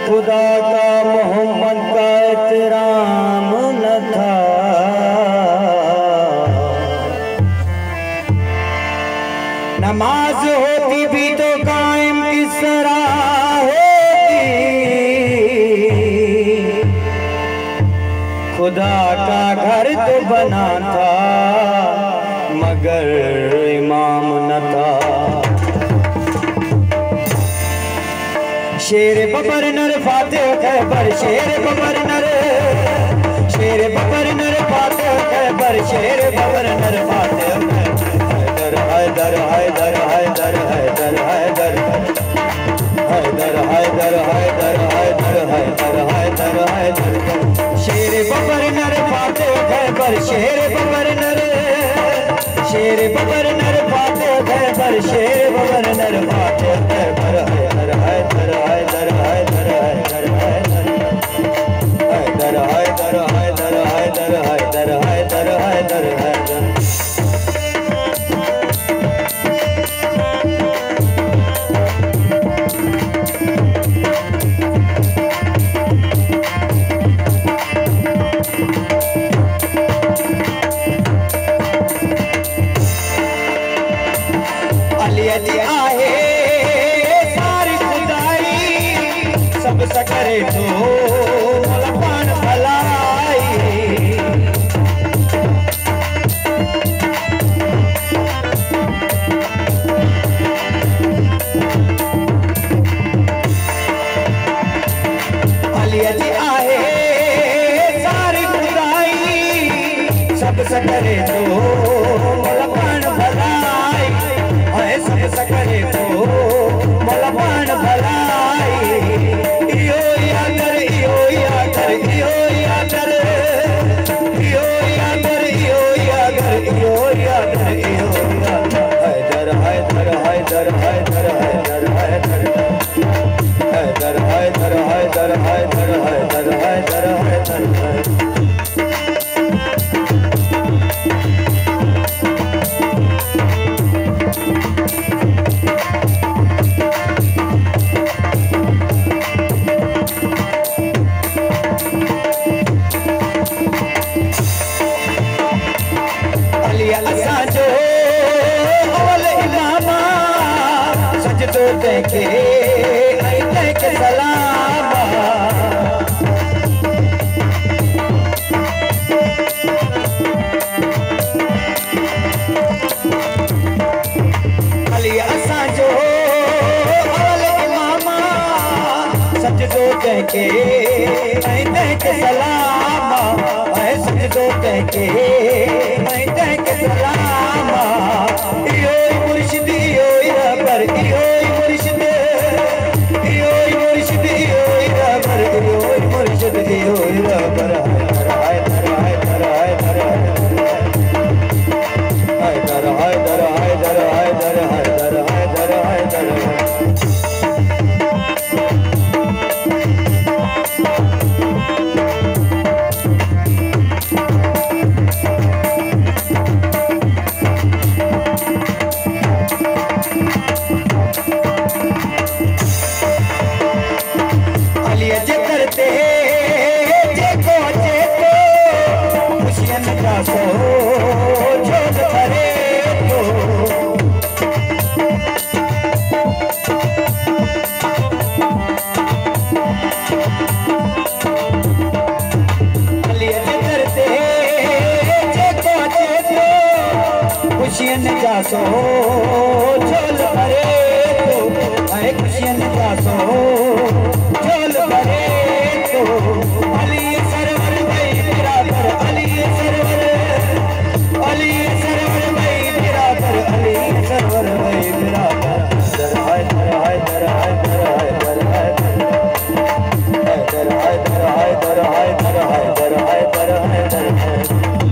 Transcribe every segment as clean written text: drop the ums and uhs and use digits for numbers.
खुदा का मोहम्मद का एहतराम न था। नमाज होती भी तो कायम किस तरह होती, खुदा का घर तो बना था मगर इमाम न था। शेर बबर नर फाते खैबर, शेर बबर नर, शेर बबर नर फाते खैबर, शेर बबर नर फाते खैबर। हैदर हैदर हैदर हैदर हैदर हैदर हैदर हैदर हैदर हैदर हैदर हैदर। शेर बबर नर फाते खैबर, शेर बबर नर, शेर बबर नर फाते खैबर, शेर बबर नर फाते खैबर। हैदर हैदर हैदर हैदर हैदर हैदर हैदर हैदर हैदर हैदर हैदर हैदर हैदर। करे तो मलपान भलाई, अली अली आहे सारी खुदाई, सब करे तो मलपान भलाई, सब करे तो मलपान भलाई। इयो यादर इयो यादर इयो यादर इयो यादर इयो यादर इयो यादर इयो यादर। हैदर हैदर हैदर हैदर हैदर हैदर हैदर हैदर हैदर हैदर हैदर हैदर हैदर। के के सलाम अली असां जो अवल इमामा, सजदो के के सलाम, सजदो के सलाम। इयो मुर्शिद इयो रबर, इयो मुर्शिद इयो मुर्शिद इयो रबर, इयो मुर्शिद इयो रबर। हैदर हैदर हैदर हैदर हैदर हैदर हैदर हैदर हैदर हैदर हैदर। सो झोल भरे तो है खुशियन का सो झोल भरे तो। अली सरवर भाई बिरादर, अली सरवर, अली सरवर भाई बिरादर, अली सरवर भाई बिरादर। हैदर हैदर हैदर हैदर हैदर हैदर हैदर हैदर हैदर हैदर हैदर हैदर हैदर।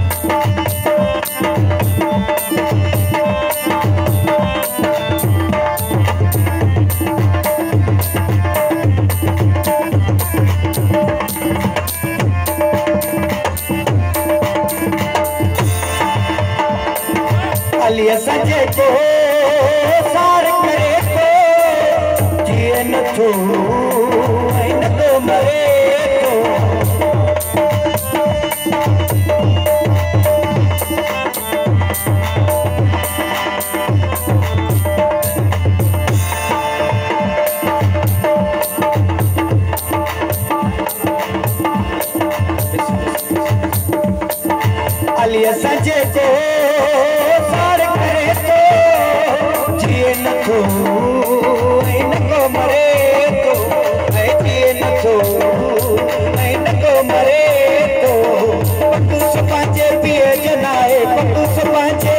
अली सजे को सार करे तो जिए न थो तो मरे अलिया सजे को सार करे तो जिए न तो इनको मरे तो जिए न तो इनको मरे तो पक्कू सपांचे पिए जनाए पक्कू सपांचे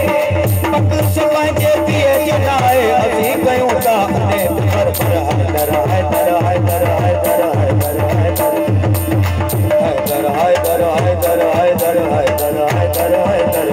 पिए जनाए अभी गयूं ता ने पर हैदर हैदर हैदर हैदर हैदर हैदर हैदर हैदर हैदर हैदर हैदर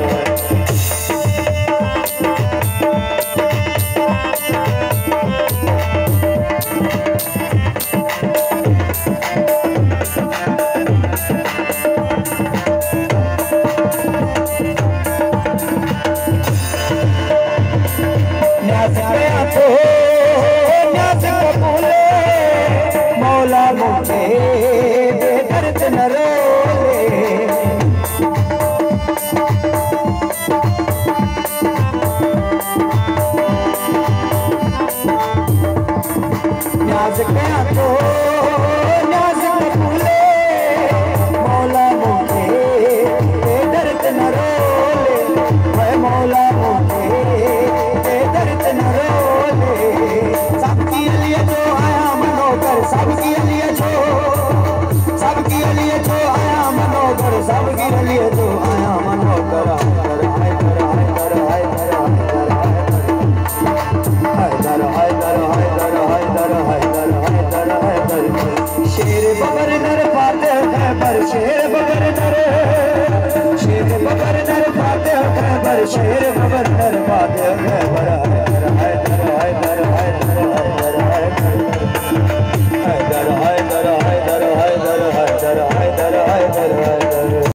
मौला मुझे बेदर्द न रोले न्याज क्या तो न्याज न भूले मौला मुझे बेदर्द न रोले मैं मौला मुझे बेदर्द न रोले सबके लिए जो आया मनोकर सबके लिए जो आया मनोकर सबके लिए जो आया मनोकर हैदर हैदर हैदर हैदर हैदर हैदर हैदर हैदर हैदर हैदर शेर बबर नर फाते खैबर शेर बबर नर फाते खैबर शेर